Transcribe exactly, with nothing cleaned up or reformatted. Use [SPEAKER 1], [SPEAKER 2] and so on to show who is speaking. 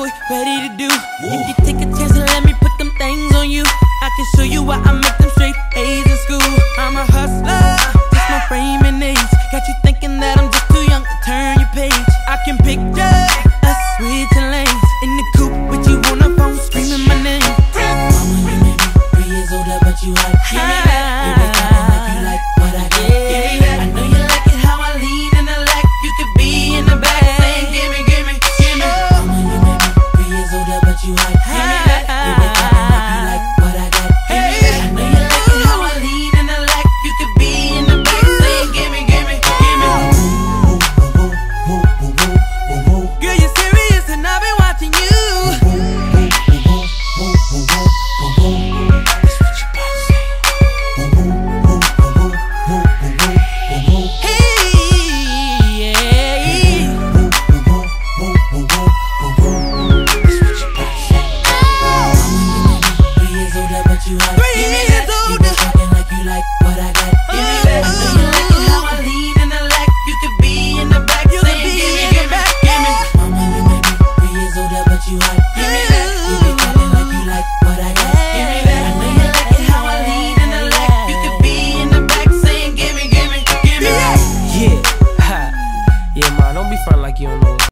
[SPEAKER 1] we ready to do. If you take a chance and let me put them things on you, I can show you why I make them straight A's in school. I'm a hustler, just my frame and age got you thinking that I'm just too young to turn your page. I can picture us switching lanes in the coupe with you on the phone screaming my name. Mama, you may be three years older, but you like give me that. You wake up and like you like what I got. Give me that. I know you like it how I lean in the lack. You could be in the back saying give me, give me, give me. Mama, you may be three years older, but you like give me that. You wake up and like you like what I got. Give me that. I know you like it how I lean in the lack. You could be in the back saying give me, give me, give me. Girl, you're serious and I've been watching you.